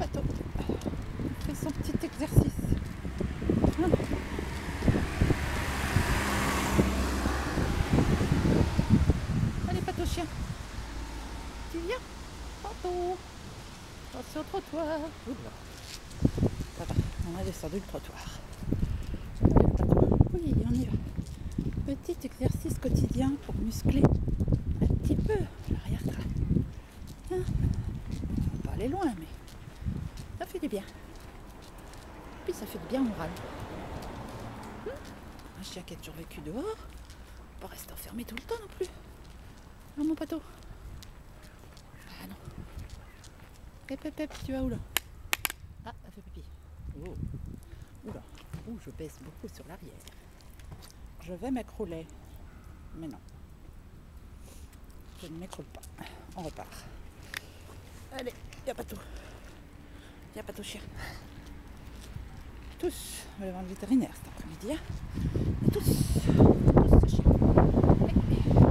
Pato fait son petit exercice. Voilà. Allez, Pato chien. Tu viens? Pato. Attention au trottoir. Oula. Ça va, on a descendu le trottoir. Allez, Pato. Oui, on y va. Petit exercice quotidien pour muscler un petit peu l'arrière-train. Hein? On va pas aller loin, mais ça fait du bien. Puis ça fait du bien au moral. Un chien qui a toujours vécu dehors, pas rester enfermé tout le temps non plus. Non, mon Pato. Ah non. Hep, tu vas où là? Ah, elle fait pipi. Oh. Oula. Ouh, je baisse beaucoup sur l'arrière. Je vais m'écrouler. Mais non. Je ne m'écroule pas. On repart. Allez, y'a Pato. Y'a Pato chien. Tous, on va aller voir le vétérinaire cet après-midi. Hein. Tous ce chien. Allez.